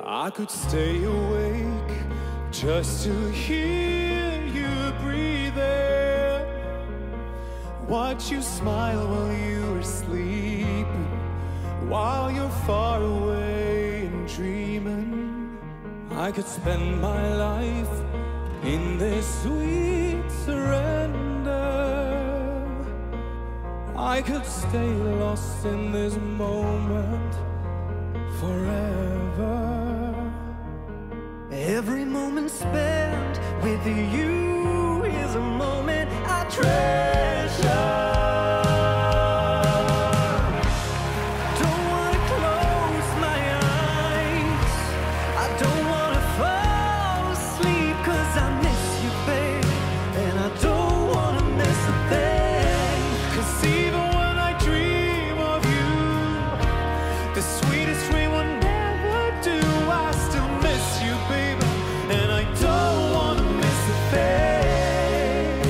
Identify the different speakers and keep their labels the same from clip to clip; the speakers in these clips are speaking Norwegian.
Speaker 1: I could stay awake just to hear you breathing, watch you smile while you are sleeping, while you're far away and dreaming. I could spend my life in this sweet surrender. I could stay lost in this moment forever.
Speaker 2: Every moment spent with you is a moment I treasure. Don't wanna close my eyes, I don't wanna fall asleep, 'cause I miss you, babe, and I don't wanna miss a thing.
Speaker 1: 'Cause even when I dream of you, the sweetest dream will never do. I still miss you, baby, and I don't wanna miss a thing.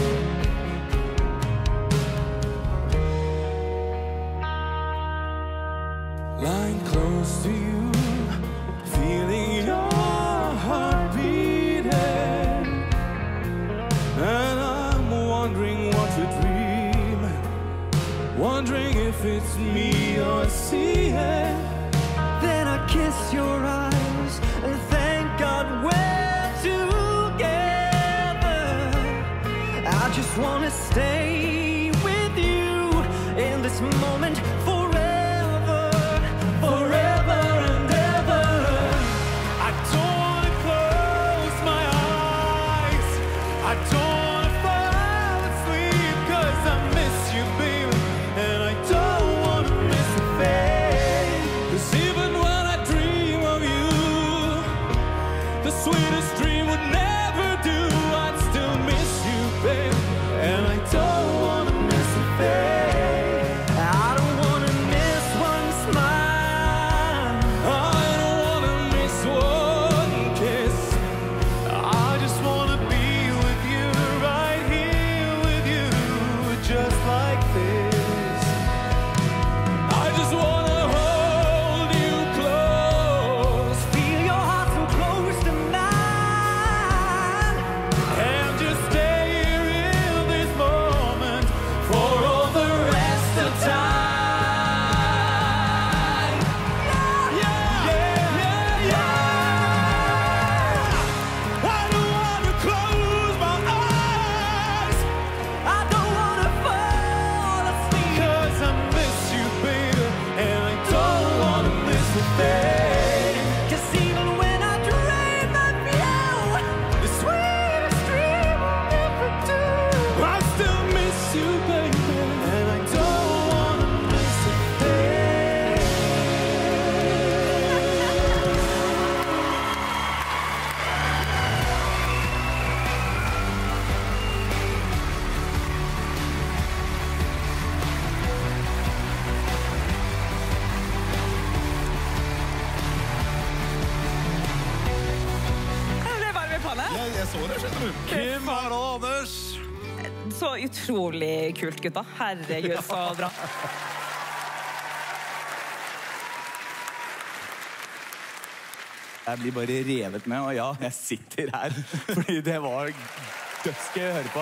Speaker 1: Lying close to you, feeling your heart beating, and I'm wondering what to dream, wondering if it's me you're seeing.
Speaker 2: Then I kiss your eyes and thank God we're together. I just wanna stay with you in this moment forever, forever and ever.
Speaker 1: I don't wanna close my eyes, I don't wanna fall asleep, 'cause I miss you, baby, and I don't wanna miss a thing. 'Cause even when I dream of you, the sweetest dream would never do. I'd still miss you, baby, and I don't wanna miss a thing.
Speaker 2: I don't wanna miss one smile,
Speaker 1: I don't wanna miss one kiss. I just wanna be with you, right here with you, just like this. I just wanna hold you close
Speaker 2: feel your heart so close to mine.
Speaker 1: and just stay here in this moment for all the rest of time. Yeah, yeah, yeah, yeah. I don't wanna close my eyes,
Speaker 2: I don't wanna fall asleep,
Speaker 1: 'cause I miss you, baby, and I don't wanna miss a thing.
Speaker 2: 'cause even when I dream of you,
Speaker 1: The sweetest dream will never do. I still miss you, baby, and I don't wanna miss a thing.
Speaker 3: Jeg ble varm i panna.
Speaker 4: Jeg så det, skjønner du. Kim, Harald og Anders.
Speaker 3: Så utrolig kult, gutta. Herregud, så bra.
Speaker 5: Jeg blir bare revet med, og ja, jeg sitter her, fordi det var dødsgøy å høre på.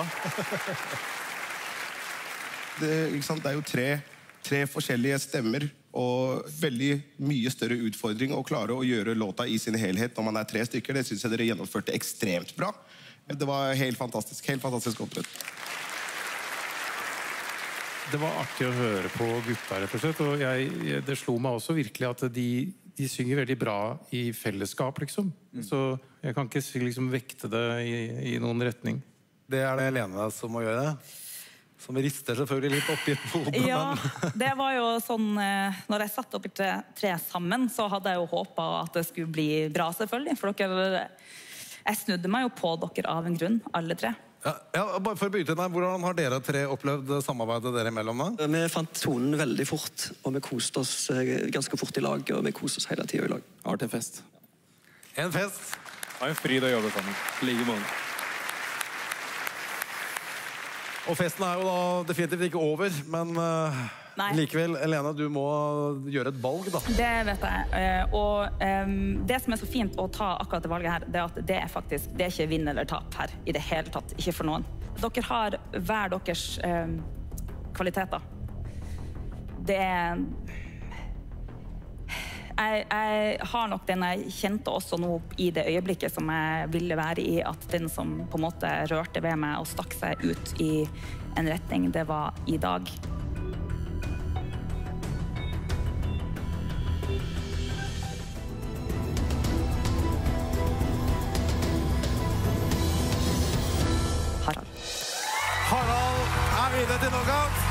Speaker 4: Ikke sant? Det er jo tre forskjellige stemmer, og veldig mye større utfordring å klare å gjøre låta i sin helhet når man er 3 stykker. Det synes jeg dere gjennomførte ekstremt bra. Det var helt fantastisk opptrett.
Speaker 6: Det var artig å høre på gutta, rett og slett, og det slo meg også virkelig at de synger veldig bra i fellesskap, liksom. Så jeg kan ikke liksom vekte det i noen retning.
Speaker 7: Det er det Lene som må gjøre det. Som rister selvfølgelig litt opp i hodet.
Speaker 3: Ja, det var jo sånn, når jeg satt opp i tre sammen, så hadde jeg jo håpet at det skulle bli bra, selvfølgelig. For jeg snudde meg jo på dere av en grunn, alle 3.
Speaker 7: Ja, bare for å begynne der, hvordan har dere 3 opplevd samarbeidet dere imellom da?
Speaker 8: Vi fant tonen veldig fort, og vi koste oss ganske fort i lag, og vi koste oss hele tiden i lag.
Speaker 5: Det har vært en fest.
Speaker 7: En fest.
Speaker 9: Det var en fryd å jobbe sammen. Like måned.
Speaker 7: Og festen er jo da definitivt ikke over, men
Speaker 3: Nei.
Speaker 7: Likevel, Elena, du må gjøre et valg, da.
Speaker 3: Det vet jeg. Og det som er så fint å ta akkurat det valget her, det er at det er faktisk, det er ikke vinn eller tap her i det hele tatt, ikke for noen. Dere har hver deres kvaliteter. Det er... Jeg har nok den jeg kjente også nå i det øyeblikket som jeg ville være i, at den som på en måte rørte ved meg og stakk seg ut i en retning, det var i dag.
Speaker 1: Harald videre til knockout.